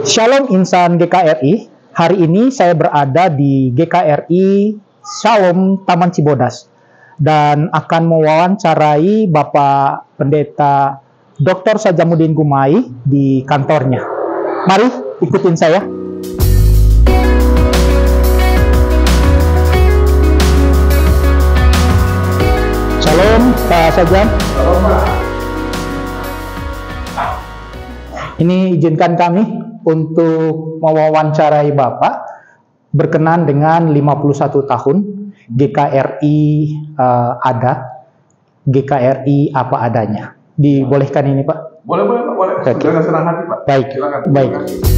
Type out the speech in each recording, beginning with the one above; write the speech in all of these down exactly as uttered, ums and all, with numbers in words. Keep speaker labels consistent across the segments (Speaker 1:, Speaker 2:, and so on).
Speaker 1: Shalom insan G K R I. Hari ini saya berada di G K R I Shalom Taman Cibodas dan akan mewawancarai Bapak Pendeta doktor Sajamuddin Gumai di kantornya. Mari ikutin saya. Shalom Pak Sajam.
Speaker 2: Shalom Pak.
Speaker 1: Ini izinkan kami untuk mewawancarai Bapak berkenan dengan lima puluh satu tahun G K R I uh, ada, G K R I apa adanya. Dibolehkan ini Pak?
Speaker 2: Boleh, boleh Pak, boleh.
Speaker 1: Okay.
Speaker 2: Dengan senang hati Pak.
Speaker 1: Baik,
Speaker 2: Silakan.
Speaker 1: baik.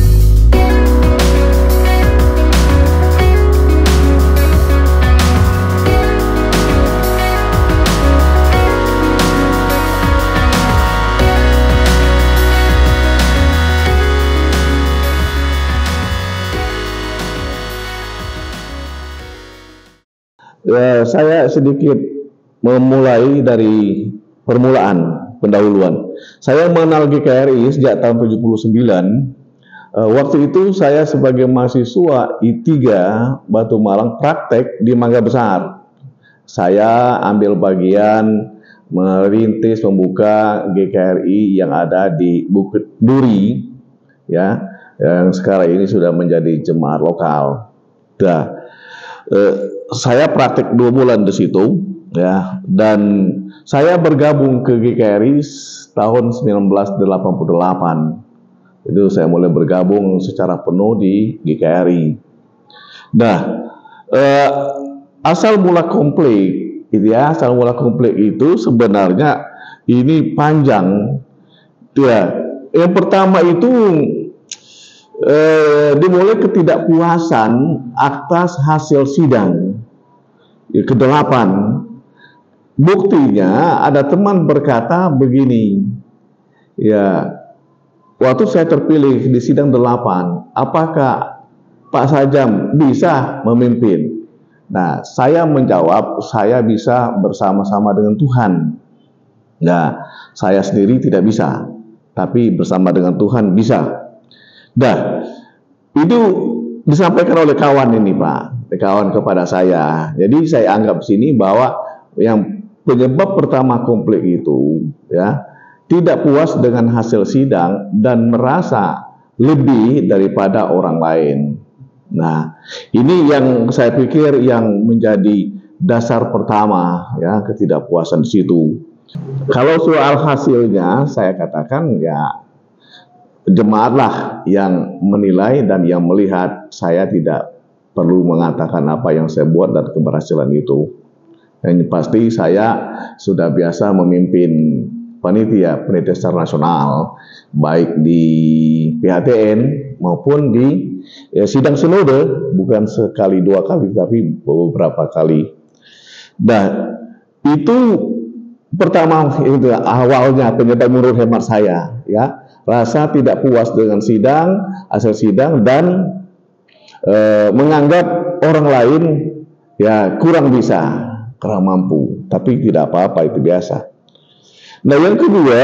Speaker 3: Ya, saya sedikit memulai dari permulaan pendahuluan. Saya mengenal G K R I sejak tahun tujuh puluh sembilan. Uh, waktu itu saya sebagai mahasiswa I tiga Batu Malang praktek di Mangga Besar. Saya ambil bagian merintis membuka G K R I yang ada di Bukit Duri, ya, yang sekarang ini sudah menjadi jemaat lokal. Dah. Uh, saya praktek dua bulan di situ, ya, dan saya bergabung ke G K R I tahun seribu sembilan ratus delapan puluh delapan. Itu saya mulai bergabung secara penuh di G K R I. Nah, eh, asal mula konflik, gitu ya, asal mula konflik itu sebenarnya ini panjang, ya. Yang pertama itu eh, dimulai ketidakpuasan atas hasil sidang kedelapan. Buktinya ada teman berkata begini, ya, waktu saya terpilih di sidang delapan, apakah Pak Sajam bisa memimpin? Nah, saya menjawab, saya bisa bersama-sama dengan Tuhan. Nah, saya sendiri tidak bisa, tapi bersama dengan Tuhan bisa. Nah, itu disampaikan oleh kawan ini Pak, kawan kepada saya. Jadi saya anggap sini bahwa yang penyebab pertama konflik itu, ya, tidak puas dengan hasil sidang dan merasa lebih daripada orang lain. Nah, ini yang saya pikir yang menjadi dasar pertama, ya, ketidakpuasan di situ. Kalau soal hasilnya, saya katakan ya jemaatlah yang menilai dan yang melihat. Saya tidak perlu mengatakan apa yang saya buat dan keberhasilan itu. Yang pasti saya sudah biasa memimpin panitia panitia secara nasional, baik di P H T N maupun di ya, sidang sinode, bukan sekali dua kali tapi beberapa kali. Nah, itu pertama itu awalnya penyebab menurut hemat saya, ya, rasa tidak puas dengan sidang, hasil sidang, dan e, menganggap orang lain ya kurang bisa, kurang mampu. Tapi tidak apa-apa, itu biasa. Nah, yang kedua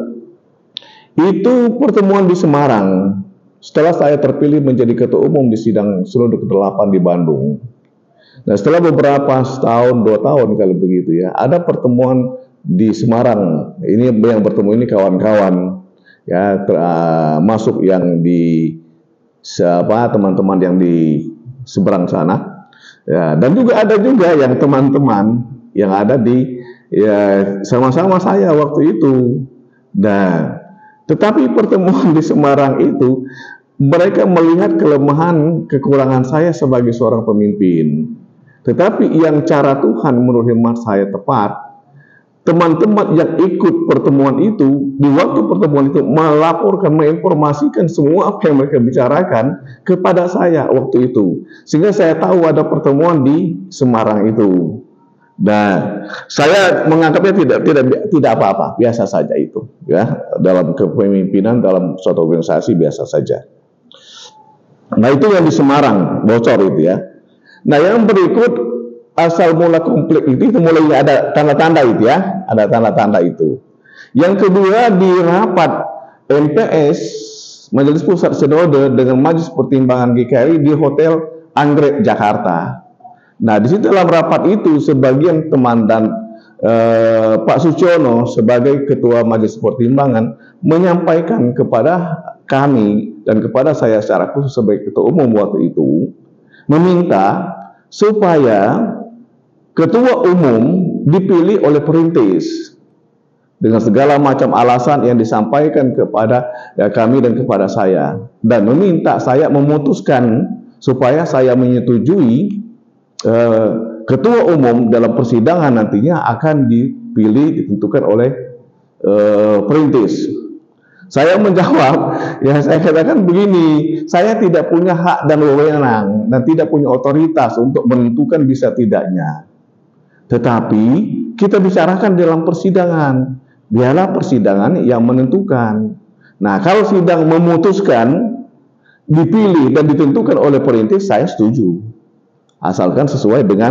Speaker 3: itu pertemuan di Semarang setelah saya terpilih menjadi ketua umum di sidang sinode kedelapan di Bandung. Nah, setelah beberapa setahun, dua tahun kalau begitu ya, ada pertemuan di Semarang. Ini yang bertemu ini kawan-kawan, ya, ter, uh, masuk yang di siapa teman-teman yang di seberang sana, ya, dan juga ada juga yang teman-teman yang ada di ya sama-sama saya waktu itu. Nah, tetapi pertemuan di Semarang itu mereka melihat kelemahan, kekurangan saya sebagai seorang pemimpin. Tetapi yang cara Tuhan menurut hemat saya tepat, teman-teman yang ikut pertemuan itu, di waktu pertemuan itu melaporkan, menginformasikan semua apa yang mereka bicarakan kepada saya waktu itu. Sehingga saya tahu ada pertemuan di Semarang itu. Nah, saya menganggapnya tidak tidak tidak apa-apa, biasa saja itu, ya, dalam kepemimpinan dalam suatu organisasi biasa saja. Nah, itu yang di Semarang bocor itu, ya. Nah, yang berikut asal mula konflik itu, itu mulai ada tanda-tanda itu, ya, ada tanda-tanda itu. Yang kedua di rapat M P S Majelis Pusat Sinode dengan Majelis Pertimbangan G K R I di Hotel Anggrek Jakarta. Nah, di situ dalam rapat itu sebagian teman dan eh, Pak Suciono sebagai Ketua Majelis Pertimbangan menyampaikan kepada kami dan kepada saya secara khusus sebagai Ketua Umum waktu itu, meminta supaya Ketua Umum dipilih oleh perintis dengan segala macam alasan yang disampaikan kepada ya, kami dan kepada saya, dan meminta saya memutuskan supaya saya menyetujui eh, Ketua Umum dalam persidangan nantinya akan dipilih ditentukan oleh eh, perintis. Saya menjawab, ya saya katakan begini, saya tidak punya hak dan wewenang dan tidak punya otoritas untuk menentukan bisa tidaknya. Tetapi kita bicarakan dalam persidangan, biarlah persidangan yang menentukan. Nah, kalau sidang memutuskan dipilih dan ditentukan oleh perintis, saya setuju, asalkan sesuai dengan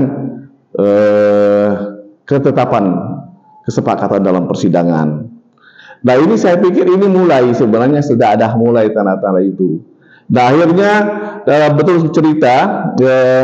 Speaker 3: eh, ketetapan kesepakatan dalam persidangan. Nah, ini saya pikir ini mulai sebenarnya sudah ada mulai tanda-tanda itu. Nah, akhirnya dalam betul cerita eh,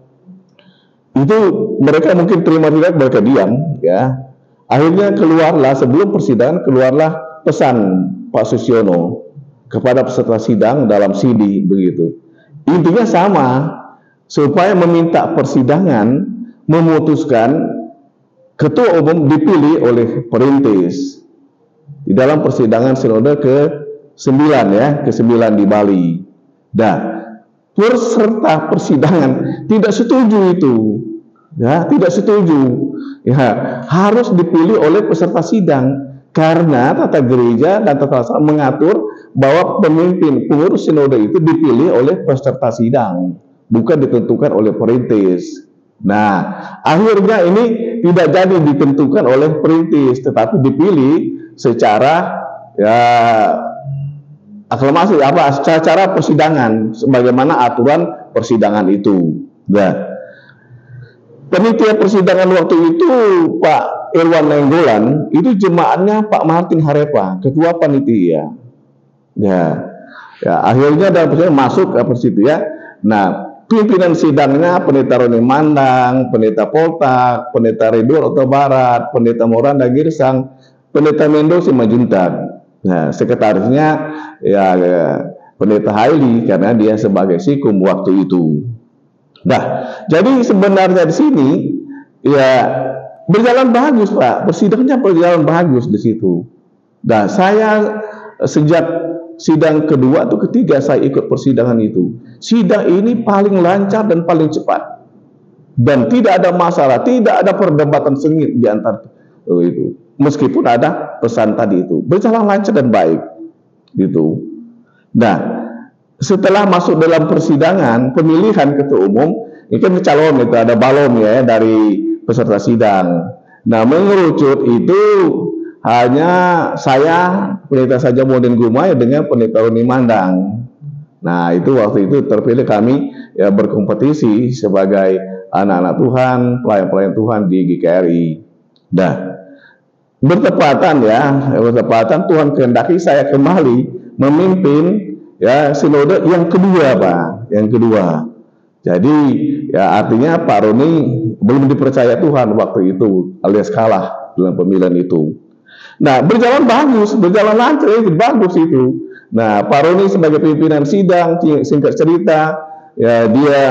Speaker 3: itu mereka mungkin terima tidak, mereka diam, ya. Akhirnya keluarlah sebelum persidangan keluarlah pesan Pak Suciono kepada peserta sidang dalam C D begitu. Intinya sama, supaya meminta persidangan memutuskan Ketua Umum dipilih oleh perintis di dalam persidangan sinode ke sembilan ya, ke sembilan di Bali. Nah, peserta persidangan tidak setuju itu. Ya, tidak setuju. Ya, harus dipilih oleh peserta sidang karena tata gereja dan tata asal mengatur bahwa pemimpin pengurus sinode itu dipilih oleh peserta sidang, bukan ditentukan oleh perintis. Nah, akhirnya ini tidak jadi ditentukan oleh perintis, tetapi dipilih secara ya aklamasi apa secara persidangan sebagaimana aturan persidangan itu. Nah, panitia persidangan waktu itu Pak Irwan Nainggolan itu jemaatnya Pak Martin Harepa, ketua panitia. Ya, ya akhirnya dalam persidangan masuk ke situ ya. Nah, pimpinan sidangnya Pendeta Roni Mandang, Pendeta Poltak, Pendeta Ridwan Oto Barat, Pendeta Moranda Girsang, Pendeta Mendo Simajuntak. Nah, sekretarisnya ya, ya Pendeta Haili karena dia sebagai sikum waktu itu. Nah, jadi sebenarnya di sini ya berjalan bagus Pak, persidangannya berjalan bagus di situ. Nah, saya sejak sidang kedua atau ketiga saya ikut persidangan itu, sidang ini paling lancar dan paling cepat, dan tidak ada masalah, tidak ada perdebatan sengit di antara oh, itu. Meskipun ada pesan tadi itu berjalan lancar dan baik, gitu. Nah, setelah masuk dalam persidangan pemilihan ketua umum, ini kan calon itu ada balon ya dari peserta sidang. Nah, mengerucut itu hanya saya pendeta saja Moden Gumai dengan pendeta Roni Mandang. Nah, itu waktu itu terpilih kami ya berkompetisi sebagai anak-anak Tuhan, pelayan-pelayan Tuhan di G K R I. Nah, bertepatan ya, bertepatan Tuhan kehendaki saya kembali memimpin ya sinode yang kedua Pak, yang kedua. Jadi ya artinya Pak Roni belum dipercaya Tuhan waktu itu alias kalah dalam pemilihan itu. Nah, berjalan bagus, berjalan lancar, itu bagus itu. Nah, Pak Roni sebagai pimpinan sidang, singkat cerita, ya dia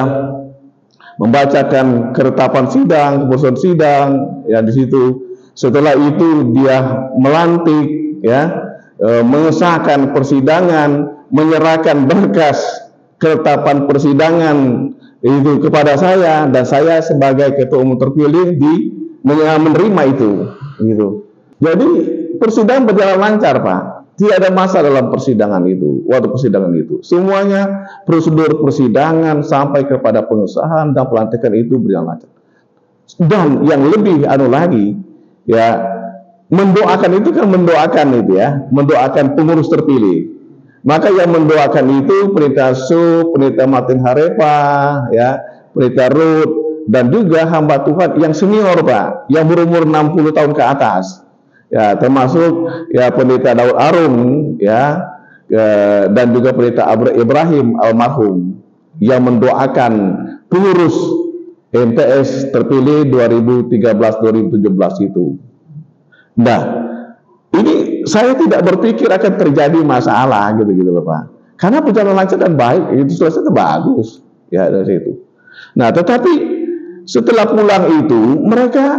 Speaker 3: membacakan ketetapan sidang, keputusan sidang, ya di situ. Setelah itu dia melantik, ya, e, mengesahkan persidangan, menyerahkan berkas ketetapan persidangan itu kepada saya, dan saya sebagai ketua umum terpilih di menerima itu, gitu. Jadi persidangan berjalan lancar Pak, tidak ada masalah dalam persidangan itu. Waktu persidangan itu, semuanya prosedur persidangan sampai kepada pengesahan dan pelantikan itu berjalan lancar. Dan yang lebih anu lagi, ya mendoakan itu kan mendoakan itu ya, mendoakan pengurus terpilih. Maka yang mendoakan itu Pendeta Su, Pendeta Martin Harepa, ya, Pendeta Ruth, dan juga hamba Tuhan yang senior Pak, yang berumur enam puluh tahun ke atas. Ya, termasuk ya Pendeta Daud Arum, ya, eh, dan juga pendeta Ibrahim almarhum yang mendoakan pengurus M P S terpilih dua ribu tiga belas dua ribu tujuh belas itu. Nah, ini saya tidak berpikir akan terjadi masalah gitu-gitu loh Pak. Karena berjalan lancar dan baik, itu selesai itu bagus ya dari situ. Nah, tetapi setelah pulang itu mereka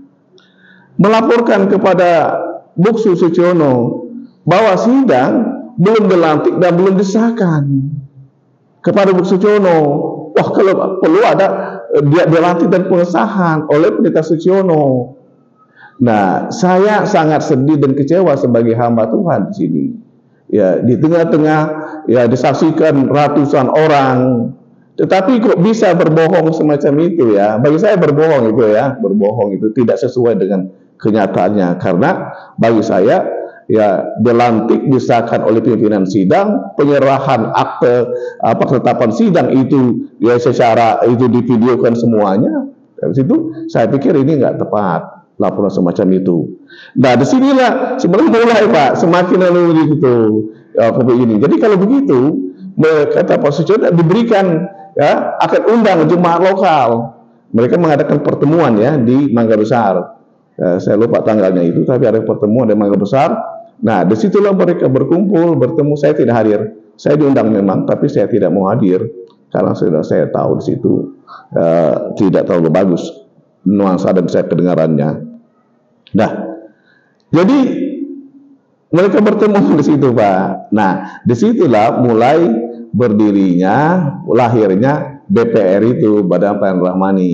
Speaker 3: melaporkan kepada Buksu Suciono bahwa sidang belum dilantik dan belum disahkan kepada Buksu Suciono. Wah, kalau perlu ada dia dilantik dan pengesahan oleh pendeta Suciono. Nah, saya sangat sedih dan kecewa sebagai hamba Tuhan di sini. Ya, di tengah-tengah ya disaksikan ratusan orang, tetapi kok bisa berbohong semacam itu ya? Bagi saya berbohong itu ya, berbohong itu tidak sesuai dengan kenyataannya. Karena bagi saya ya dilantik disahkan oleh pimpinan sidang, penyerahan akte apa ketetapan sidang itu ya secara itu divideokan semuanya. Dari situ saya pikir ini nggak tepat laporan semacam itu. Nah, disinilah sebenarnya mulai Pak semakin lalu itu ya, ini. Jadi kalau begitu kata Pak Suciono diberikan ya akan undang jemaat lokal. Mereka mengadakan pertemuan ya di Mangga Besar. Ya, saya lupa tanggalnya itu, tapi ada pertemuan di Mangga Besar. Nah, disitulah mereka berkumpul, bertemu. Saya tidak hadir. Saya diundang memang, tapi saya tidak mau hadir karena sudah saya tahu di situ uh, tidak terlalu bagus nuansa dan saya kedengarannya. Nah, jadi mereka bertemu di situ, Pak. Nah, disitulah mulai berdirinya, lahirnya B P R itu, Badan Pelayanan Rahmani.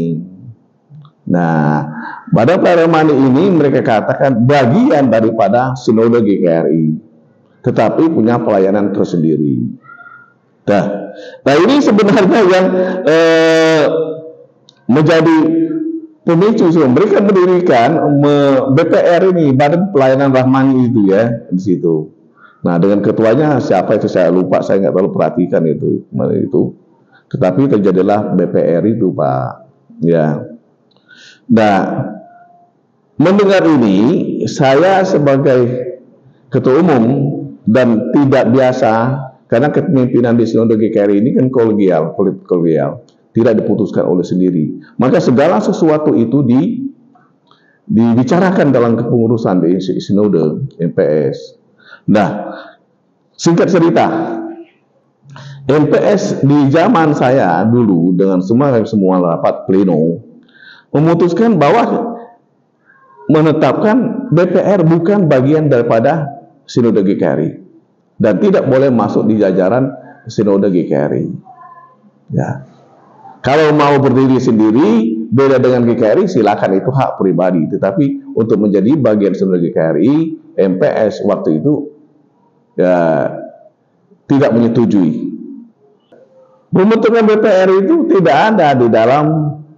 Speaker 3: Nah, Badan Pelayanan Rahmani ini mereka katakan bagian daripada Sinode G K R I, tetapi punya pelayanan tersendiri. Nah, nah ini sebenarnya yang eh, menjadi pemicu sih. Mereka mendirikan B P R ini, Badan Pelayanan Rahmani itu ya di situ. Nah, dengan ketuanya siapa itu saya lupa, saya nggak terlalu perhatikan itu itu. Tetapi terjadilah B P R itu, Pak. Ya. Nah, mendengar ini saya sebagai ketua umum dan tidak biasa karena kepemimpinan di Sinode G K R I ini kan kolegial, kolegial. Tidak diputuskan oleh sendiri. Maka segala sesuatu itu di, dibicarakan dalam kepengurusan di Sinode M P S. Nah, singkat cerita, M P S di zaman saya dulu dengan semua semua rapat pleno memutuskan bahwa menetapkan B P R bukan bagian daripada Sinode G K R I dan tidak boleh masuk di jajaran Sinode G K R I. Ya. Kalau mau berdiri sendiri, beda dengan G K R I, silakan, itu hak pribadi. Tetapi untuk menjadi bagian Sinode G K R I, M P S waktu itu ya, tidak menyetujui. Pembentukan B P R itu tidak ada di dalam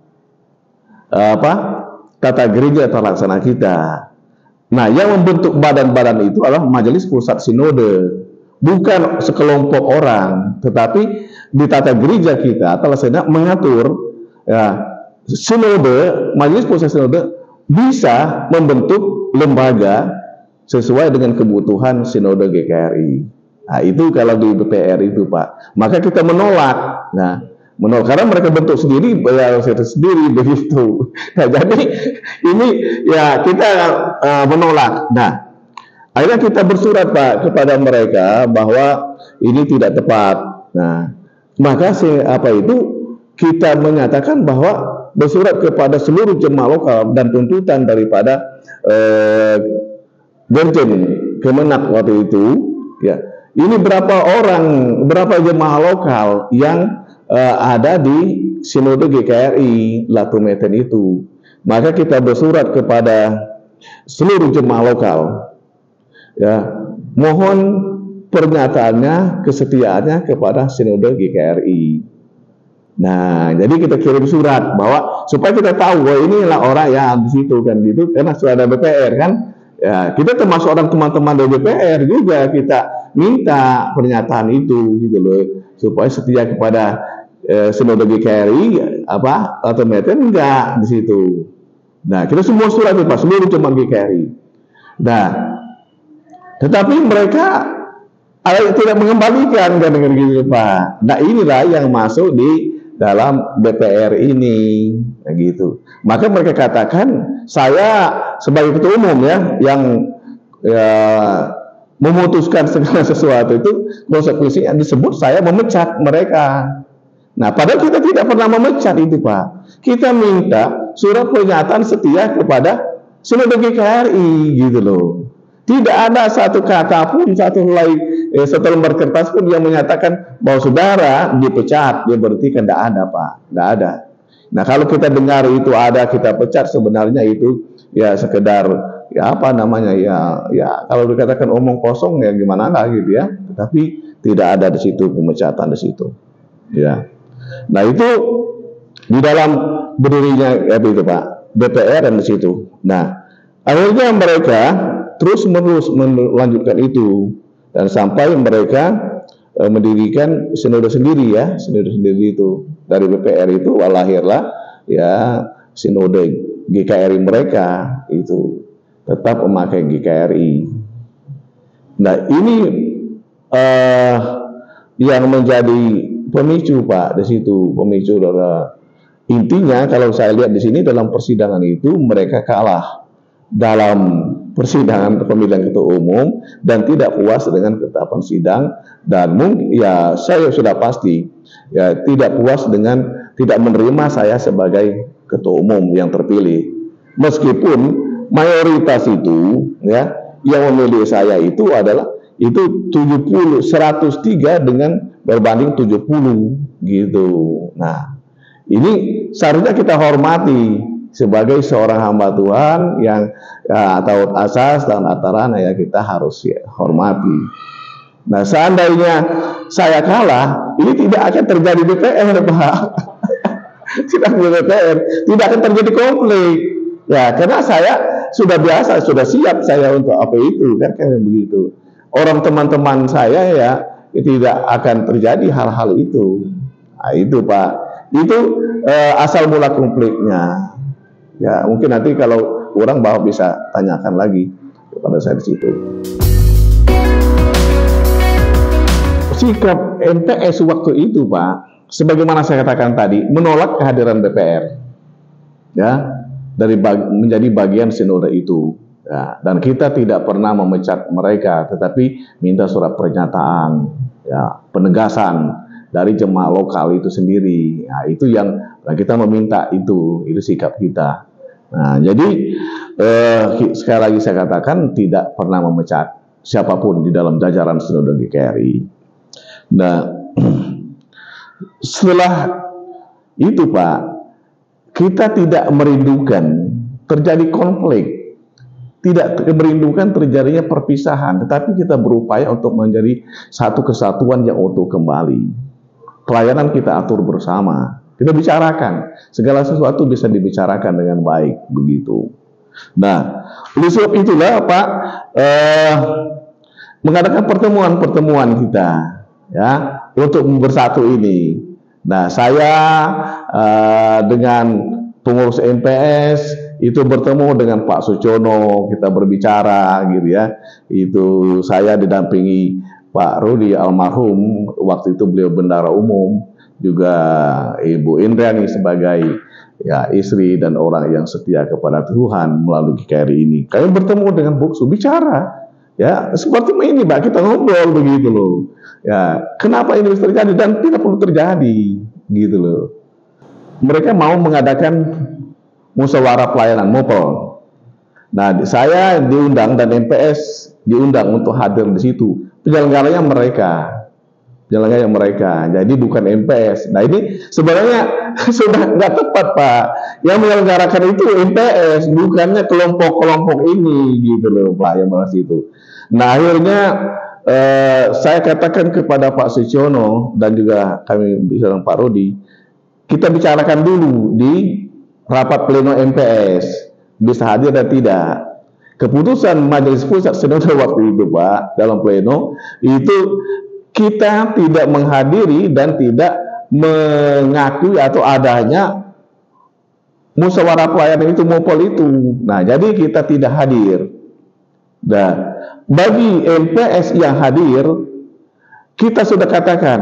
Speaker 3: apa tata gereja terlaksana kita. Nah, yang membentuk badan-badan itu adalah Majelis Pusat Sinode. Bukan sekelompok orang, tetapi di tata gereja kita telah mengatur ya, sinode, Majelis Pusat Sinode bisa membentuk lembaga sesuai dengan kebutuhan Sinode G K R I. Nah, itu kalau di B P R itu, Pak. Maka kita menolak. Nah, menolak karena mereka bentuk sendiri, bayar sendiri begitu. Nah, jadi ini ya kita uh, menolak. Nah, akhirnya kita bersurat, Pak, kepada mereka bahwa ini tidak tepat. Nah, maka apa itu kita menyatakan bahwa bersurat kepada seluruh jemaah lokal dan tuntutan daripada eh, Dirjen Kemenak waktu itu, ya. Ini berapa orang, berapa jemaah lokal yang eh, ada di Sinode G K R I Latumeten itu. Maka kita bersurat kepada seluruh jemaah lokal. Ya, mohon pernyataannya, kesetiaannya kepada Sinode G K R I. Nah, jadi kita kirim surat bahwa supaya kita tahu bahwa inilah orang yang di situ kan gitu, karena sudah ada B P R kan. Ya, kita termasuk orang teman-teman dari B P R juga kita minta pernyataan itu gitu loh, supaya setia kepada eh, Sinode G K R I apa atau meten enggak di situ. Nah, kita semua surat itu Pak, seluruh jemaat G K R I. Nah, tetapi mereka ada tidak mengembalikan kan dengan gitu Pak. Nah inilah yang masuk di dalam D P R ini, nah, gitu. Maka mereka katakan saya sebagai ketua umum ya yang ya, memutuskan segala sesuatu itu konsekuensinya disebut saya memecat mereka. Nah padahal kita tidak pernah memecat itu Pak. Kita minta surat pernyataan setia kepada Sinode G K R I gitu loh. Tidak ada satu kata pun, satu helai, eh, satu lembar kertas pun yang menyatakan bahwa saudara dipecat, dia berarti kan tidak ada Pak, tidak ada. Nah kalau kita dengar itu ada kita pecat, sebenarnya itu ya sekedar ya apa namanya ya, ya kalau dikatakan omong kosong ya gimana lah gitu ya. Tetapi tidak ada di situ pemecatan di situ. Ya. Nah itu di dalam berdirinya ya itu Pak D P R dan di situ. Nah akhirnya mereka terus menerus melanjutkan itu dan sampai mereka e, mendirikan sinode sendiri ya, sinode sendiri itu dari B P R itu lahirlah ya sinode G K R I mereka itu tetap memakai G K R I. Nah ini eh, yang menjadi pemicu Pak di situ, pemicu adalah intinya kalau saya lihat di sini dalam persidangan itu mereka kalah dalam persidangan pemilihan ketua umum dan tidak puas dengan ketetapan sidang dan mungkin ya saya sudah pasti ya tidak puas dengan tidak menerima saya sebagai ketua umum yang terpilih meskipun mayoritas itu ya yang memilih saya itu adalah itu tujuh puluh seratus tiga dengan berbanding tujuh puluh gitu. Nah ini seharusnya kita hormati sebagai seorang hamba Tuhan yang ya, taat asas dan aturan ya kita harus ya, hormati. Nah seandainya saya kalah, ini tidak akan terjadi D P R Pak. Tidak D P R, tidak akan terjadi konflik. Ya karena saya sudah biasa, sudah siap saya untuk apa itu kan kayak begitu. Orang teman-teman saya ya tidak akan terjadi hal-hal itu. Nah, itu Pak, itu eh, asal mula konfliknya. Ya mungkin nanti kalau orang bahwa bisa tanyakan lagi kepada saya di situ. Sikap M P S waktu itu Pak, sebagaimana saya katakan tadi, menolak kehadiran D P R, ya dari bag, menjadi bagian sinode itu. Ya, dan kita tidak pernah memecat mereka, tetapi minta surat pernyataan, ya penegasan dari jemaah lokal itu sendiri. Nah, itu yang kita meminta itu, itu sikap kita. Nah, jadi eh, sekali lagi saya katakan tidak pernah memecat siapapun di dalam jajaran sinode G K R I. Nah, setelah itu Pak, kita tidak merindukan terjadi konflik, tidak merindukan terjadinya perpisahan, tetapi kita berupaya untuk menjadi satu kesatuan yang utuh kembali. Pelayanan kita atur bersama. Kita bicarakan, segala sesuatu bisa dibicarakan dengan baik, begitu. Nah, oleh sebab itulah Pak, eh, mengadakan pertemuan-pertemuan kita, ya, untuk bersatu ini. Nah, saya eh, dengan pengurus M P S itu bertemu dengan Pak Sucono, kita berbicara, gitu ya. Itu saya didampingi Pak Rudi almarhum, waktu itu beliau bendara umum. Juga Ibu Indrani sebagai ya istri dan orang yang setia kepada Tuhan melalui G K R I ini. Kami bertemu dengan Buksu bicara, ya seperti ini Mbak, kita ngobrol begitu loh. Ya kenapa ini bisa terjadi dan tidak perlu terjadi, gitu loh. Mereka mau mengadakan musyawarah pelayanan mopel. Nah saya diundang dan M P S diundang untuk hadir di situ. Penyelenggaranya mereka. Jalannya yang mereka, jadi bukan M P S. Nah ini sebenarnya sudah nggak tepat Pak. Yang menyelenggarakan itu M P S, bukannya kelompok-kelompok ini, gitu loh Pak yang bahas itu. Nah akhirnya eh, saya katakan kepada Pak Sucono dan juga kami bisa dengan Pak Rudi, kita bicarakan dulu di rapat pleno M P S, bisa hadir dan tidak. Keputusan Majelis Pusat Sinode waktu itu Pak dalam pleno itu kita tidak menghadiri dan tidak mengakui atau adanya musyawarah pelayanan itu mopel itu. Nah, jadi kita tidak hadir. Nah, bagi M P S yang hadir kita sudah katakan,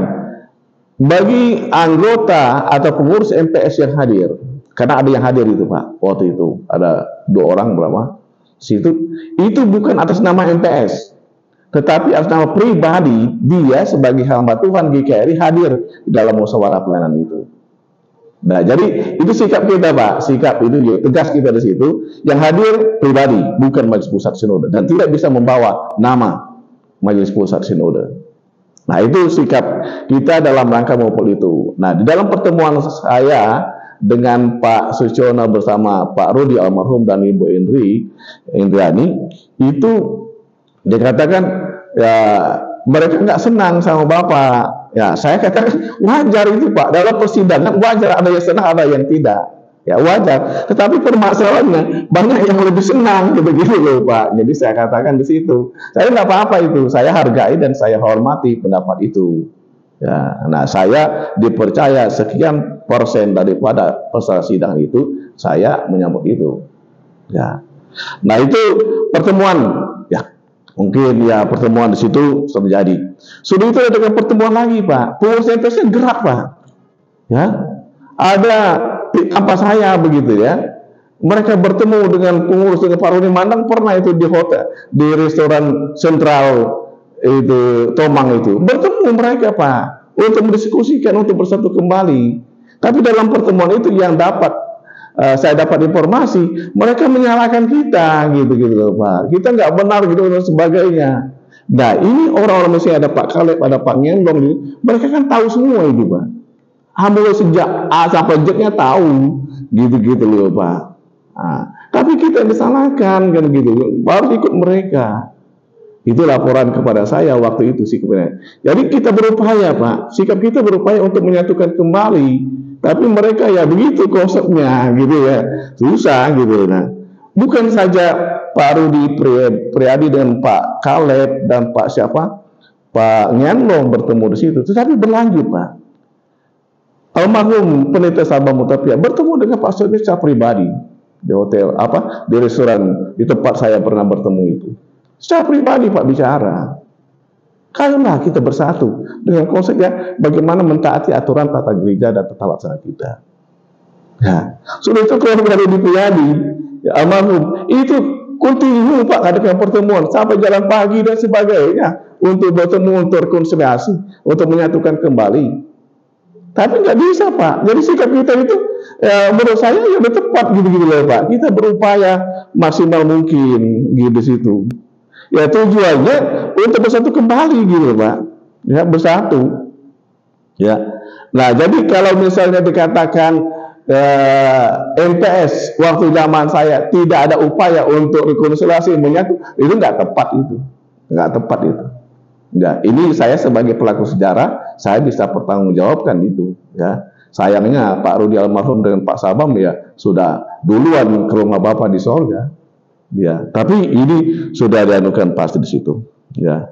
Speaker 3: bagi anggota atau pengurus M P S yang hadir, karena ada yang hadir itu Pak, waktu itu ada dua orang berapa, situ, itu bukan atas nama M P S, tetapi atas nama pribadi, dia sebagai hamba Tuhan G K R I hadir di dalam musyawarah pelayanan itu. Nah, jadi itu sikap kita Pak, sikap itu tegas kita di situ, yang hadir pribadi, bukan Majelis Pusat Sinode, dan tidak bisa membawa nama Majelis Pusat Sinode. Nah, itu sikap kita dalam rangka memupul itu. Nah, di dalam pertemuan saya dengan Pak Susyono bersama Pak Rudi almarhum dan Ibu Indri, Indriani, itu dikatakan ya mereka nggak senang sama Bapak. Ya, saya katakan wajar itu Pak. Dalam persidangan wajar, ada yang senang, ada yang tidak. Ya wajar. Tetapi permasalahannya banyak yang lebih senang gitu-gitu loh Pak. Jadi saya katakan di situ, saya nggak apa-apa itu. Saya hargai dan saya hormati pendapat itu. Ya, nah saya dipercaya sekian persen daripada peserta sidang itu, saya menyambut itu. Ya, nah itu pertemuan. Ya, mungkin ya pertemuan di situ terjadi. Sudah itu ada pertemuan lagi Pak. Pengurus M P S-nya gerak Pak. Ya, ada apa saya begitu ya. Mereka bertemu dengan pengurus dengan Pak Rudi Mandang pernah itu di hotel, di restoran sentral itu Tomang itu. Bertemu mereka Pak untuk mendiskusikan untuk bersatu kembali. Tapi dalam pertemuan itu yang dapat uh, saya dapat informasi, mereka menyalahkan kita gitu-gitu Pak. Kita nggak benar gitu dan sebagainya. Nah, ini orang-orang Mesir, ada Pak Kaleb, ada Pak Ngendong, mereka kan tahu semua itu Pak. Hampir sejak A sampai Z-nya tahu, gitu-gitu loh Pak. Nah, tapi kita disalahkan kan gitu, baru ikut mereka. Itu laporan kepada saya waktu itu sih kebenaran. Jadi kita berupaya Pak, sikap kita berupaya untuk menyatukan kembali. Tapi mereka ya begitu konsepnya, gitu ya, susah gitu. Nah, bukan saja Pak Rudi Priadi dengan Pak Kaleb dan Pak siapa, Pak Nyanlong bertemu di situ, tetapi berlanjut Pak. Almarhum Pendeta Sabah Mutapia bertemu dengan Pak Soebet secara pribadi di hotel apa di restoran di tempat saya pernah bertemu itu. Secara pribadi Pak bicara. Karena kita bersatu dengan konsepnya bagaimana mentaati aturan tata gereja dan tata laksana kita. Nah, sudah itu kalau dari di Priadi, ya, almarhum itu kontinu Pak adakan pertemuan sampai jalan pagi dan sebagainya untuk bertemu untuk rekonsiliasi, untuk menyatukan kembali. Tapi nggak bisa Pak. Jadi sikap kita itu ya, menurut saya ya udah tepat gitu-gitu loh Pak. Kita berupaya maksimal mungkin gitu situ. Ya tujuannya untuk bersatu kembali gitu Pak. Ya bersatu. Ya. Nah jadi kalau misalnya dikatakan eh, M P S waktu zaman saya tidak ada upaya untuk rekonsiliasi menyatu, itu nggak tepat itu. Nggak tepat itu. Enggak, ini saya sebagai pelaku sejarah, saya bisa pertanggungjawabkan itu. Ya, sayangnya Pak Rudi almarhum dengan Pak Sabam ya sudah duluan ke rumah Bapak di Sorga. Ya, tapi ini sudah dianukan pasti di situ. Ya.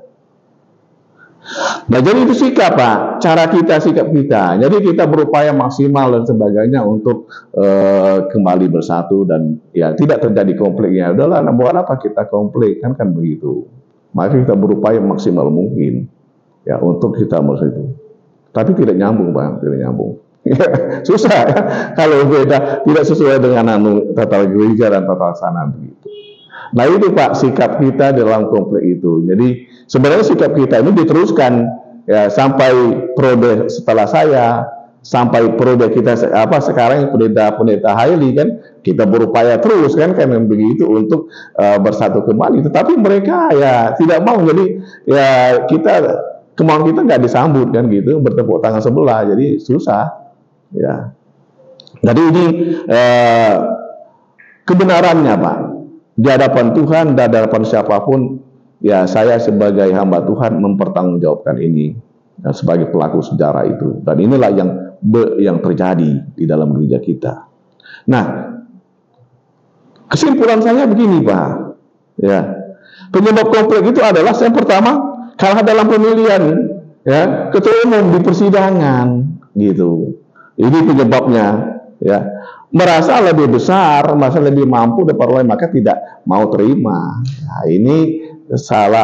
Speaker 3: Nah, jadi itu sikap Pak, cara kita, sikap kita. Jadi kita berupaya maksimal dan sebagainya untuk uh, kembali bersatu dan ya tidak terjadi konfliknya. Udahlah, nah, buat apa kita konflik kan kan begitu. Maka kita berupaya maksimal mungkin ya untuk kita bersatu. Tapi tidak nyambung Pak, tidak nyambung. Susah ya kalau beda, tidak sesuai dengan anu tata gereja dan tata laksana begitu. Nah itu Pak sikap kita dalam konflik itu. Jadi sebenarnya sikap kita ini diteruskan ya sampai periode setelah saya, sampai periode kita apa sekarang pendeta-pendeta Haili kan kita berupaya terus kan kan begitu untuk uh, bersatu kembali. Tetapi mereka ya tidak mau, jadi ya kita kemauan kita nggak disambut kan gitu, bertepuk tangan sebelah, jadi susah ya. Jadi ini uh, kebenarannya Pak di hadapan Tuhan dan di hadapan siapapun ya, saya sebagai hamba Tuhan mempertanggungjawabkan ini ya, sebagai pelaku sejarah itu, dan inilah yang be, yang terjadi di dalam gereja kita. Nah, kesimpulan saya begini Pak, ya penyebab konflik itu adalah yang pertama kalah dalam pemilihan ya ketua umum di persidangan gitu. Ini penyebabnya ya, merasa lebih besar, merasa lebih mampu daripada lain, maka tidak mau terima. Nah, ini salah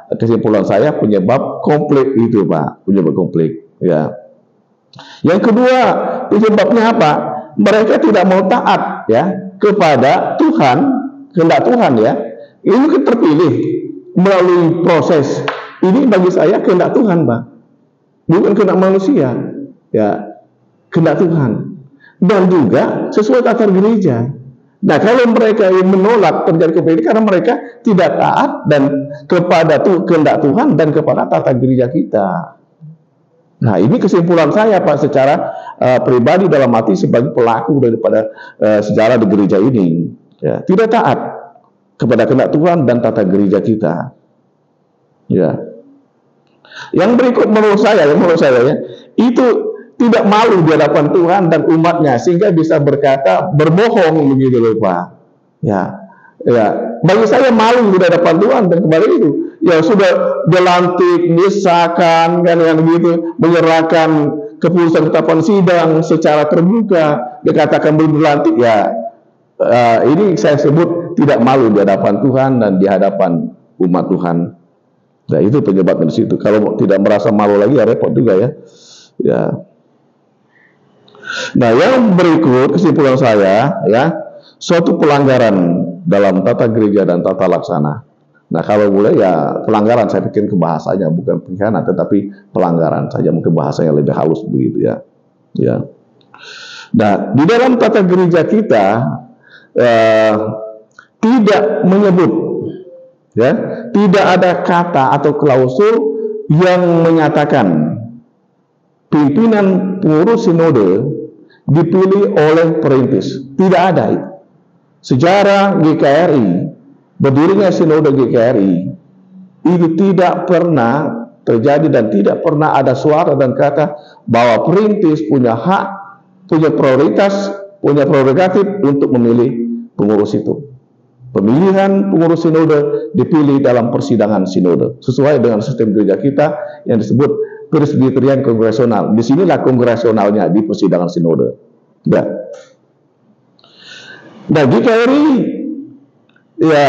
Speaker 3: kesimpulan saya penyebab konflik itu Pak, penyebab konflik ya. Yang kedua, penyebabnya apa? Mereka tidak mau taat ya kepada Tuhan, kehendak Tuhan ya. Ini kan terpilih melalui proses. Ini bagi saya kehendak Tuhan Pak, bukan kehendak manusia ya, kehendak Tuhan. Dan juga sesuai tata gereja. Nah, kalau mereka yang menolak terjadi konflik karena mereka tidak taat dan kepada tuh kehendak Tuhan dan kepada tata gereja kita. Nah, ini kesimpulan saya Pak secara uh, pribadi dalam arti sebagai pelaku daripada uh, sejarah di gereja ini. Ya, tidak taat kepada kehendak Tuhan dan tata gereja kita. Ya. Yang berikut menurut saya, yang menurut saya ya, itu tidak malu di hadapan Tuhan dan umatnya sehingga bisa berkata berbohong begitu loh Pak. Ya, ya. Bagi saya malu di hadapan Tuhan dan kembali itu ya sudah dilantik, disahkan kan yang begitu, menyerahkan keputusan ketetapan sidang secara terbuka, dikatakan belum dilantik ya. Uh, ini saya sebut tidak malu di hadapan Tuhan dan di hadapan umat Tuhan. Nah, itu penyebabnya di situ. Kalau tidak merasa malu lagi ya repot juga ya. Ya. Nah, yang berikut kesimpulan saya ya, suatu pelanggaran dalam tata gereja dan tata laksana. Nah, kalau boleh ya pelanggaran, saya pikir ke bahasanya bukan pengkhianat tetapi pelanggaran saja, mungkin bahasanya lebih halus begitu ya. Ya. Nah, di dalam tata gereja kita eh, tidak menyebut ya, tidak ada kata atau klausul yang menyatakan pimpinan pengurus sinode dipilih oleh perintis. Tidak ada itu. Sejarah G K R I, berdirinya sinode G K R I, itu tidak pernah terjadi dan tidak pernah ada suara dan kata bahwa perintis punya hak, punya prioritas, punya prerogatif untuk memilih pengurus itu. Pemilihan pengurus sinode dipilih dalam persidangan sinode sesuai dengan sistem gereja kita yang disebut presbyterian kongresional. Disinilah kongresionalnya di persidangan sinode. Nah, nah G K R I ya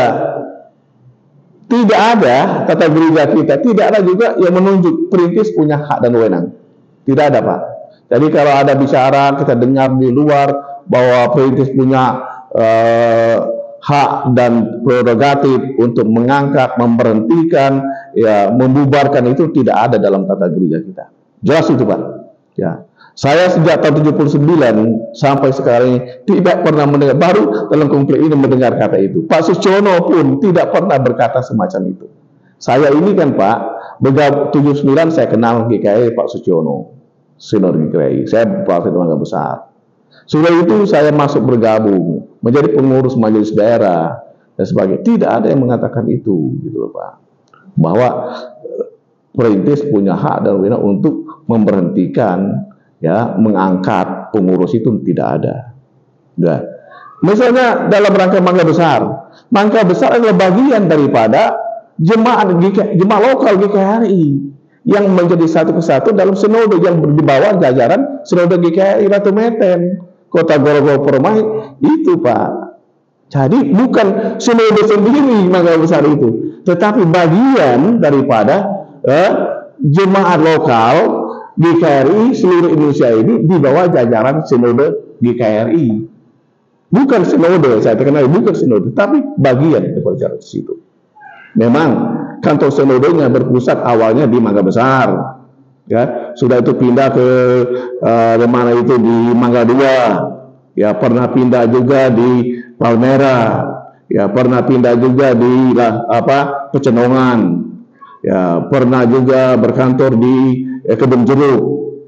Speaker 3: tidak ada tata gereja kita, tidak ada juga yang menunjuk perintis punya hak dan wewenang. Tidak ada Pak. Jadi kalau ada bicara kita dengar di luar bahwa perintis punya eh, hak dan prerogatif untuk mengangkat, memberhentikan, ya, membubarkan, itu tidak ada dalam tata gereja kita. Jelas itu Pak. Ya, saya sejak tahun tujuh puluh sembilan sampai sekarang ini tidak pernah mendengar, baru dalam konflik ini mendengar kata itu. Pak Suciono pun tidak pernah berkata semacam itu. Saya ini kan Pak, bergabung tujuh puluh sembilan saya kenal G K R I Pak Suciono, senior G K R I. Saya praktek tenaga besar. Sudah itu saya masuk bergabung menjadi pengurus majelis daerah dan sebagainya. Tidak ada yang mengatakan itu, gitu loh Pak. Bahwa perintis punya hak dan wewenang untuk memberhentikan, ya, mengangkat pengurus, itu tidak ada. Nah, misalnya dalam rangka mangga besar, mangga besar adalah bagian daripada jemaat jemaat lokal G K R I yang menjadi satu kesatu dalam sinode yang di bawah jajaran sinode G K R I Ratu Meten, Kota Grogol Permai itu Pak. Jadi bukan sinode sendiri mangga besar itu, tetapi bagian daripada eh, jemaat lokal G K R I seluruh Indonesia ini di bawah jajaran sinode G K R I. Bukan sinode, saya terkenal bukan sinode, tapi bagian daripada jalan situ. Memang kantor sinodenya berpusat awalnya di Mangga Besar, ya, sudah itu pindah ke uh, mana itu di Mangga Dua, ya, pernah pindah juga di Palmera, ya, pernah pindah juga di lah, apa Pecenongan, ya, pernah juga berkantor di eh, Kebun Jeruk.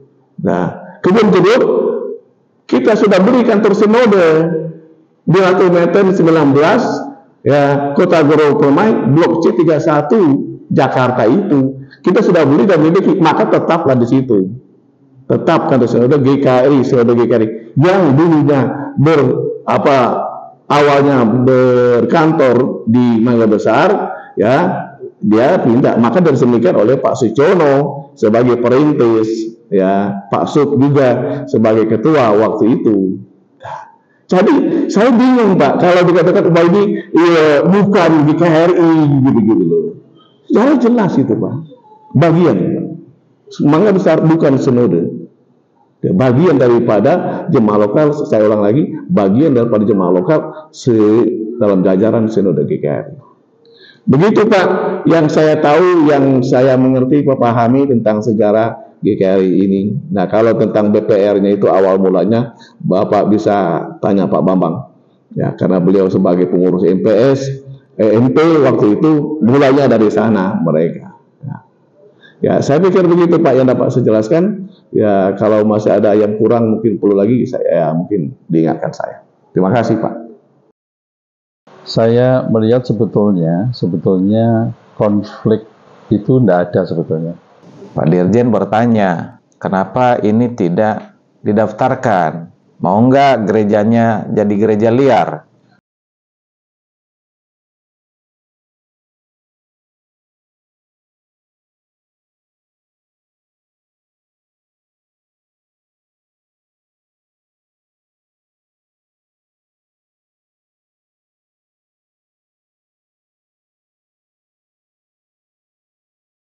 Speaker 3: Nah, Kebun Jeruk kita sudah beri kantor sinode di Ratu Meten sembilan belas, ya, Kota Grogol Permai Blok C tiga puluh satu Jakarta itu kita sudah beli dan memiliki, maka tetaplah di situ. Tetap kantor sinode G K R I, sinode G K R I yang dulunya ber apa awalnya berkantor di Mangga Besar, ya, dia pindah, maka diresmikan oleh Pak Suciono sebagai perintis, ya, Pak Suk juga sebagai ketua waktu itu. Jadi saya bingung Pak kalau dikatakan bahwa ini ya, bukan G K R I gitu-gitu loh. Secara jelas itu Pak. Bagian. Semangat besar bukan sinode. Ya, bagian daripada jemaah lokal, saya ulang lagi, bagian daripada jemaah lokal se dalam jajaran sinode G K R I. Begitu Pak, yang saya tahu, yang saya mengerti, Pak pahami tentang sejarah G K R I ini. Nah, kalau tentang B P R-nya itu awal mulanya, Bapak bisa tanya Pak Bambang. Ya, karena beliau sebagai pengurus M P S, eh, M P waktu itu mulanya dari sana mereka. Ya. Ya, saya pikir begitu Pak yang dapat saya jelaskan. Ya, kalau masih ada yang kurang mungkin perlu lagi saya ya, mungkin diingatkan saya. Terima kasih Pak.
Speaker 2: Saya melihat sebetulnya sebetulnya konflik itu tidak ada sebetulnya.
Speaker 4: Pak Dirjen bertanya, kenapa ini tidak didaftarkan? Mau nggak gerejanya jadi gereja liar?